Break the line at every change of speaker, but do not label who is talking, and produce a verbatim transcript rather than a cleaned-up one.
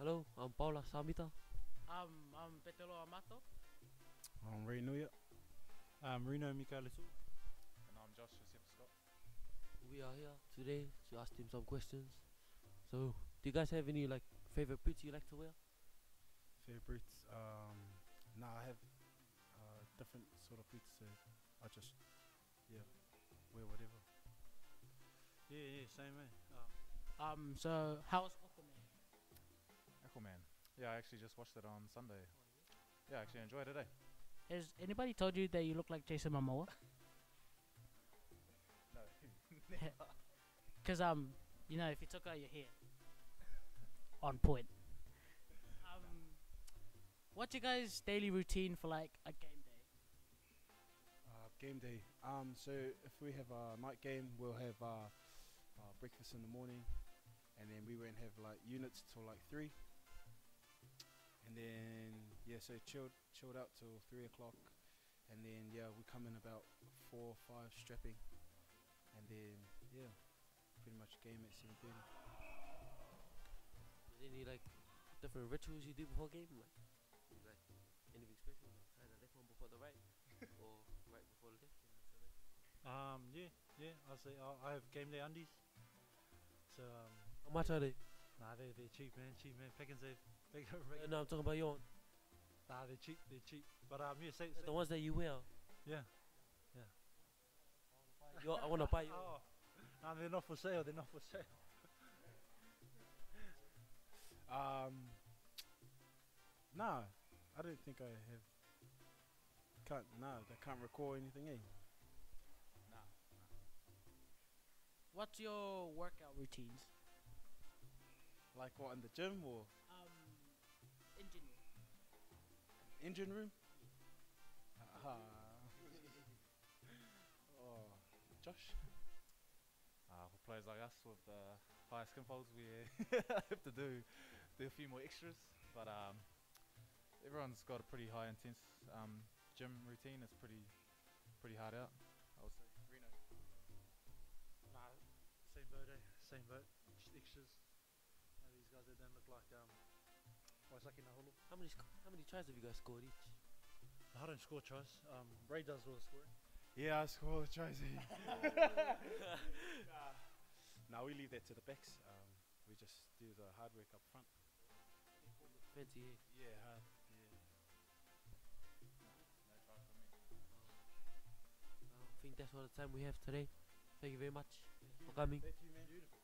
Hello, I'm Paul Samita.
Um, I'm Petelo Amato.
I'm Niuia and Marino Mikaele-Tu'u.
And I'm Josh Iosefa-Scott.
We are here today to ask him some questions. So, do you guys have any like favorite boots you like to wear?
Favorite boots? Um, nah, I have uh, different sort of boots, so I just yeah wear whatever. Yeah, yeah, same way. Um,
Um, so how's Aquaman?
Aquaman. Yeah, I actually just watched it on Sunday. Yeah, I actually enjoyed it, eh?
Has anybody told you that you look like Jason Momoa?
No.
Cause um, you know, if you took out your hair, on point. Um, what's your guys' daily routine for like a game day?
uh, game day. Um, so if we have a night game, we'll have uh, uh, breakfast in the morning, and then we won't have like units till like three. And then yeah, so chilled chilled out till three o'clock, and then yeah, we come in about four or five strapping, and then yeah, pretty much game at seven thirty.
Is there any like different rituals you do before game? Like, like anything special? Like kind of left one before the right, or right before the left? You know,
Um, yeah, yeah. I say I, I have game day undies. So um,
how much are they?
nah, they they're cheap, man. Cheap, man. Pick and save. Pick
Uh, no, I'm talking about your own.
Nah, they're cheap. They're cheap. But um, yeah, say,
The ones that you wear.
yeah.
Yo, I wanna buy you.
Oh, nah, they're not for sale. They're not for sale.
Um, nah, I don't think I have. Can't nah, I can't recall anything. Eh?
Nah.
What's your workout routines?
Like what, in the gym or
Um, in general.
engine room? Uh, oh, Josh.
Uh, for players like us with the higher skin folds, we have to do do a few more extras. But um, everyone's got a pretty high intense um, gym routine. It's pretty pretty hard out, I would say. Reno.
Nah, same boat, eh? Same boat. Just extras. Uh, these guys they don't look like um, Waisaki Nahulu.
How many sc- how many tries have you guys scored each?
I don't score tries. Um, Ray does all the scoring.
Yeah, I scored Tracy. Now we leave that to the backs. Um, we just do the hard work up front.
Fancy, eh?
Yeah, hard. Yeah.
No try for me.
I think that's all the time we have today. Thank you very much for coming.
Thank you, man. Beautiful.